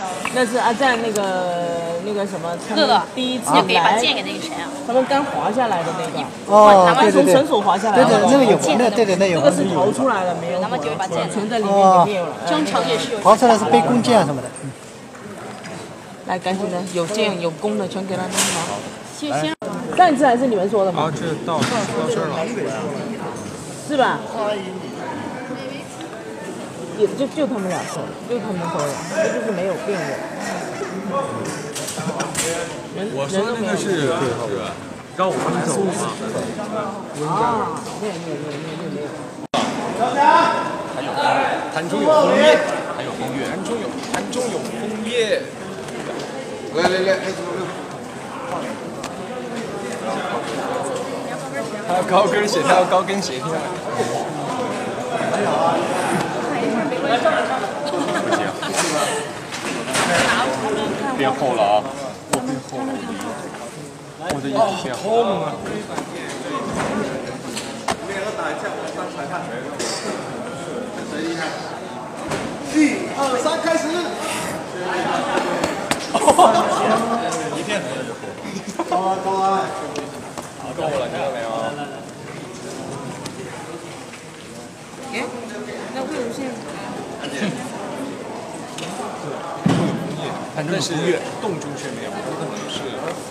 那是阿赞那个什么， 乐乐第一次要给把来， 剑给那个谁啊？ 他们刚滑下来的那个， 哦，对对对， 从绳索滑下来的， 对对，那个有，那对对那有。 这个是逃出来了，没有？ 他们就会把剑全在里面没有了。 中城也是有。 逃出来是背弓箭什么的。 来，赶紧的，有剑有弓的全给他弄好。 先上一次还是你们说的吗？ 啊，这到这儿了。 是吧？也就他们俩说的，就他们说的，这就是没有变的。 我说的那个是让我们走嘛。 啊，没有。 坛中有枫叶，还有枫叶，坛中有枫叶。来，还有高跟鞋，还有高跟鞋。变厚了啊！我变厚了，我的衣服变厚了。 1、2、3，开始！ 一片头的就够了。 高啊！ 够了，看到没有？ 哎，那魏无羡。 反正是洞中却没有，有可能是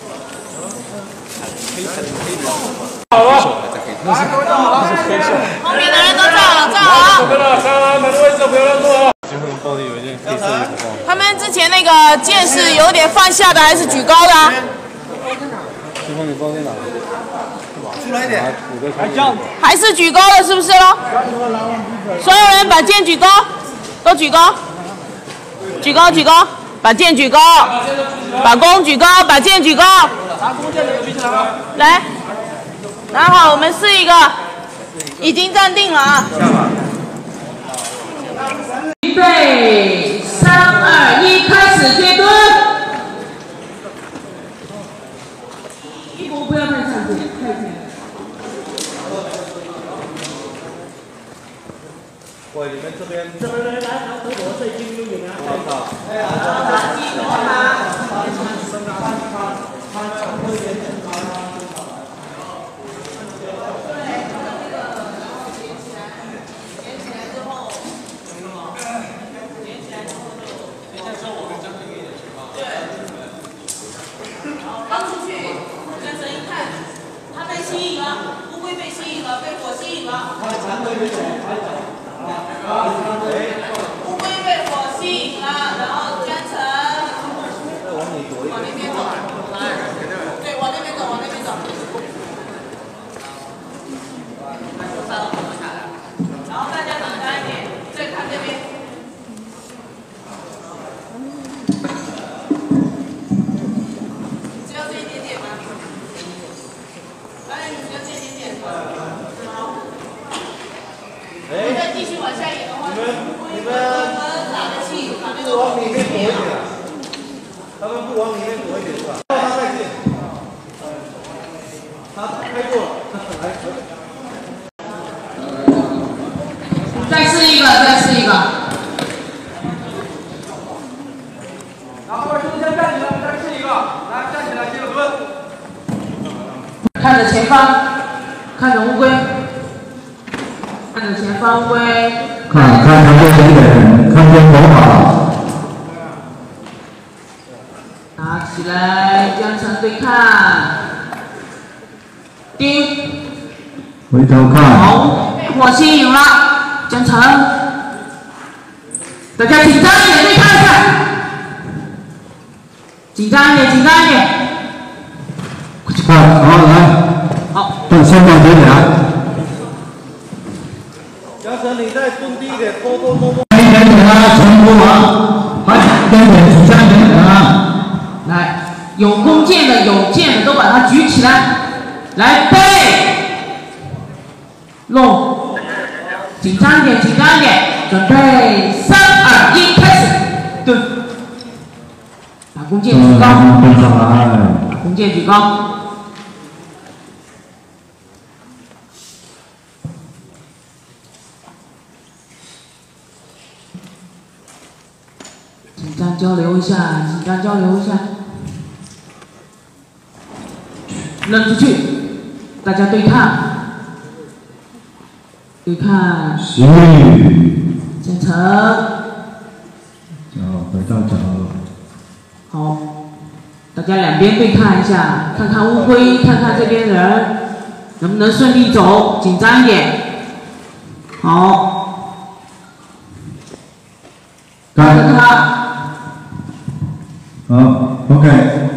黑人。好了，那是黑色。 后面的人都站好，站好。 上哪个位置不要乱动啊！最后包里有一件黑色衣服。 他们之前那个剑是有点放下的，还是举高的？ 最后你包在哪？ 出来一点。 还是举高的，是不是咯？所有人把剑举高，都举高，举高。把剑举高，把弓举高，把剑举高。来，拿好，我们试一个，已经站定了啊。预备，3、2、1，开始接蹲。衣服不要太上肩，太前。 喂，你们这边来，德国这已经有人。我靠！ 刚出去，跟神一看，他被吸引了，乌龟被吸引了，被火吸引了。乌龟被火吸引了，然后江城往那边走，对，往那边走。然后大家等开一点，再看这边。只要这一点点吗？当然，你只要这一点点。好。再继续往下演的话，你们打得气，把那个往里面躲一点，他们不往里面躲一点是吧？他太近，他开过了， 再试一个。 然后先站起来，再试一个，来站起来接着蹲。 看着前方，看着乌龟。看着前方乌龟， 看旁边一点，看边头好。 拿起来，江城对看，盯， 回头看。 好，火吸引了，江城，大家紧张一点，对看一下，紧张一点。 快，好来。 好， 等双方别来。 江城，你再蹲低一点，多摸。 一点点啊，全部啊，还一点点，紧张一点点啊。 来，有弓箭的、有箭的都把它举起来，来背，弄，紧张一点，准备3、2、1，开始，蹲，把弓箭举高， 蹲上来， 把弓箭举高。紧张张交流一下，紧张交流一下。扔出去，大家对看，对看。建成。 脚回到脚。 好，大家两边对看一下，看看乌龟，看看这边人，能不能顺利走？紧张一点。好。看看他。 好 ，OK。